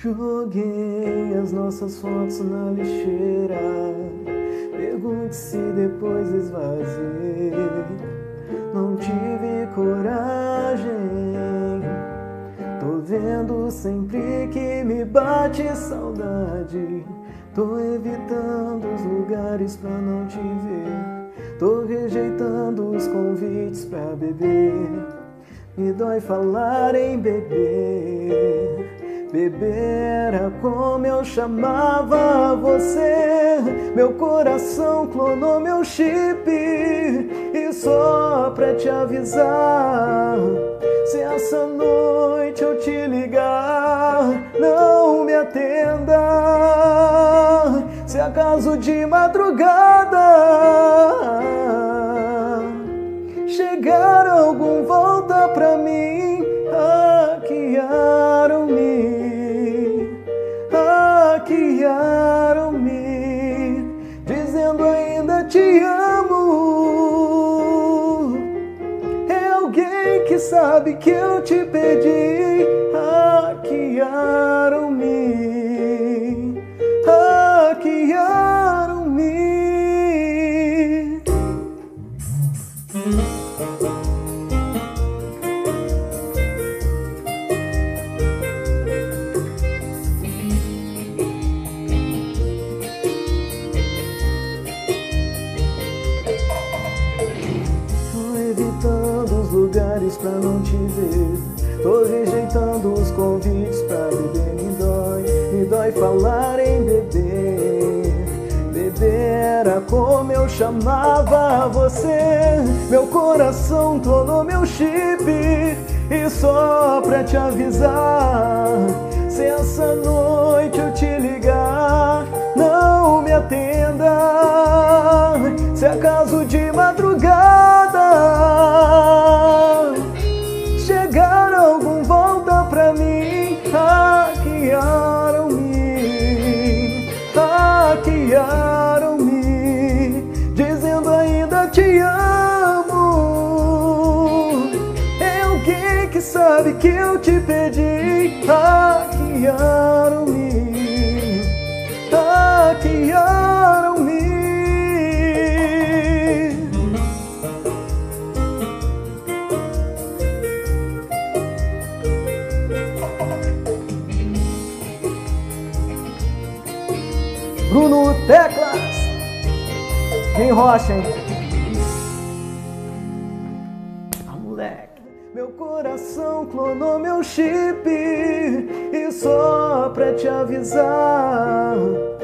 Joguei as nossas fotos na lixeira. Pergunte se depois esvaziei. Não tive coragem. Tô vendo sempre que me bate saudade. Tô evitando os lugares pra não te ver. Tô rejeitando os convites pra beber. Me dói falar em beber. Beber era como eu chamava você. Meu coração clonou meu chip. E só pra te avisar, se essa noite eu te ligar, não me atenda. Se acaso de madrugada chegar algum, volta pra mim. Hackearam-me, dizendo ainda te amo. É alguém que sabe que eu te perdi. Hackearam-me, hackearam-me. Lugares pra não te ver. Tô rejeitando os convites pra beber. Me dói falar em beber. Beber era como eu chamava você. Meu coração tornou meu chip. E só pra te avisar, se essa noite eu te ligar, não me atenda. Se acaso de madrugada chegar algum, volta pra mim. Hackearam-me, hackearam-me, dizendo ainda te amo. É alguém que sabe que eu te perdi. Hackearam-me, hackearam-me. Bruno Teclas, quem rocha, hein? Ah, moleque. Meu coração clonou meu chip. E só pra te avisar,